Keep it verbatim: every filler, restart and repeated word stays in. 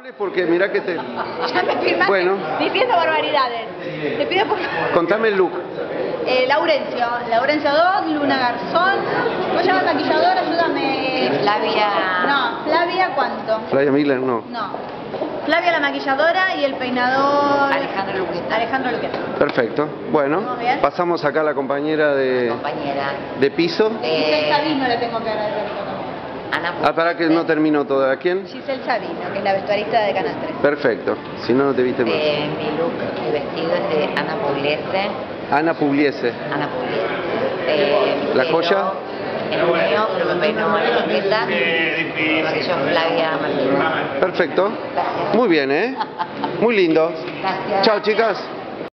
Porque mira que te... Ya me firmaste Bueno. diciendo barbaridades. Te pido por favor. Contame el look. Eh, Laurencio, Laurencio dos, Luna Garzón. ¿Cómo se llama el maquillador? Ayúdame. Flavia. No, Flavia, ¿cuánto? Flavia Miller, no. No. Flavia la maquilladora y el peinador... Alejandro Luqueta. Alejandro Luqueta. Perfecto. Bueno, ¿Estamos bien? pasamos acá a la compañera de, Compañera. de piso. Giselle Eh, Sabino le tengo que agradecer también. Ana Ah, para que no termino todo. ¿A quién? Giselle Sabino, que es la vestuarista de Canal tres. Perfecto. Si no, no te viste más. Eh, mi look, mi vestido es de Ana Pugliese. Ana Pugliese. Ana Pugliese. Eh, ¿La pero joya? El mío, pero me peinó Luqueta. Maquilló Flavia Martínez. Perfecto. Gracias. Muy bien, ¿eh? Muy lindo. Gracias. Chao, chicas.